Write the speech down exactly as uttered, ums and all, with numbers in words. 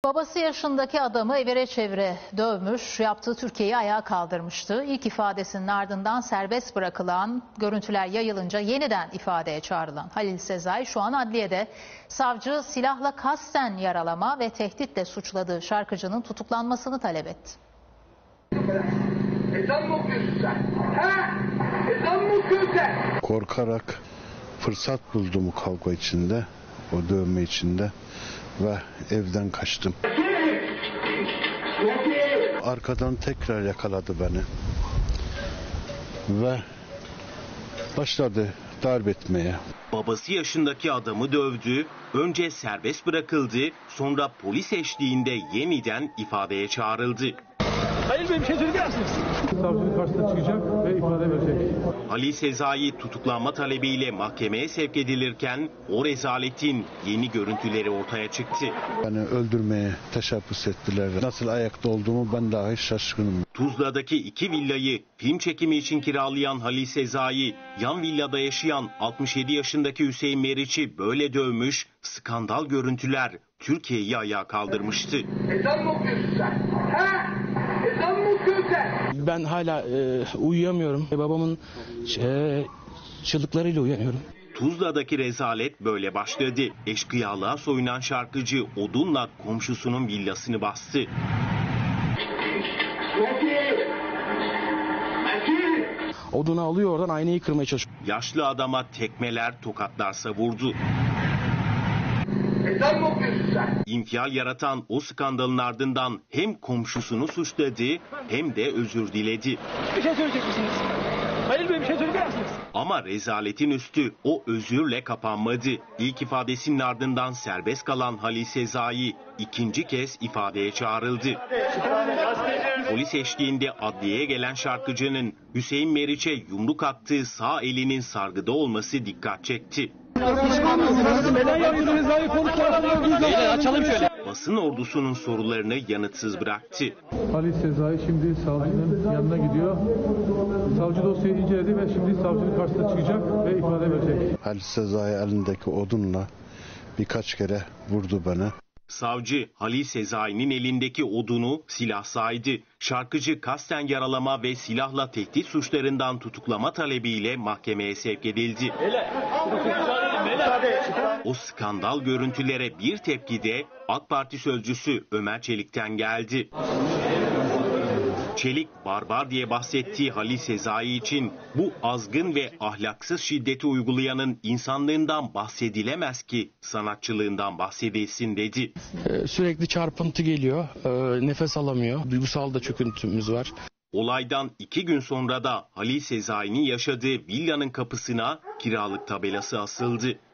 Babası yaşındaki adamı evire çevire dövmüş, yaptığı Türkiye'yi ayağa kaldırmıştı. İlk ifadesinin ardından serbest bırakılan, görüntüler yayılınca yeniden ifadeye çağrılan Halil Sezai şu an adliyede. Savcı silahla kasten yaralama ve tehditle suçladığı şarkıcının tutuklanmasını talep etti. Ezan mı okuyorsun sen? He? Ezan mı okuyorsun sen? Korkarak fırsat buldum kavga içinde, o dövme içinde ve evden kaçtım. Arkadan tekrar yakaladı beni ve başladı darp etmeye. Babası yaşındaki adamı dövdü, önce serbest bırakıldı, sonra polis eşliğinde yeniden ifadeye çağrıldı. Halil Bey bir şey söyler misiniz? Savcının karşısına çıkacak ve ifade verecek. Halil Sezai tutuklanma talebiyle mahkemeye sevk edilirken o rezaletin yeni görüntüleri ortaya çıktı. Beni öldürmeye teşebbüs ettiler. Nasıl ayakta olduğumu ben dahi şaşkınım. Tuzla'daki iki villayı film çekimi için kiralayan Halil Sezai, yan villada yaşayan altmış yedi yaşındaki Hüseyin Meriç'i böyle dövmüş, skandal görüntüler Türkiye'yi ayağa kaldırmıştı. Ezan mı okuyorsun sen? He? Ezan mı okuyorsun sen? Ben hala e, uyuyamıyorum. Babamın e, çığlıklarıyla uyanıyorum. Tuzla'daki rezalet böyle başladı. Eşkıyalığa soyunan şarkıcı odunla komşusunun villasını bastı. Odunu alıyor, oradan aynayı kırmaya çalışıyor. Yaşlı adama tekmeler, tokatlar savurdu. Ezan mı okuyorsun sen? İnfial yaratan o skandalın ardından hem komşusunu suçladı hem de özür diledi. Bir şey söyleyecek misiniz? Halil Bey bir şey söyler misiniz? Ama rezaletin üstü o özürle kapanmadı. İlk ifadesinin ardından serbest kalan Halil Sezai ikinci kez ifadeye çağrıldı. Polis eşliğinde adliyeye gelen şarkıcının Hüseyin Meriç'e yumruk attığı sağ elinin sargıda olması dikkat çekti. Neden yaptınız? Açalım şöyle. Basın ordusunun sorularını yanıtsız bıraktı. Halil Sezai şimdi savcının yanına gidiyor. Savcı dosyayı inceledi ve şimdi savcının karşısına çıkacak ve ifade verecek. Halil Sezai elindeki odunla birkaç kere vurdu beni. Savcı Halil Sezai'nin elindeki odunu silah saydı. Şarkıcı kasten yaralama ve silahla tehdit suçlarından tutuklama talebiyle mahkemeye sevk edildi. O skandal görüntülere bir tepki de AK Parti sözcüsü Ömer Çelik'ten geldi. Çelik barbar diye bahsettiği Halil Sezai için bu azgın ve ahlaksız şiddeti uygulayanın insanlığından bahsedilemez ki sanatçılığından bahsedilsin dedi. Ee, sürekli çarpıntı geliyor, ee, nefes alamıyor, duygusal da çöküntümüz var. Olaydan iki gün sonra da Halil Sezai'nin yaşadığı villanın kapısına kiralık tabelası asıldı.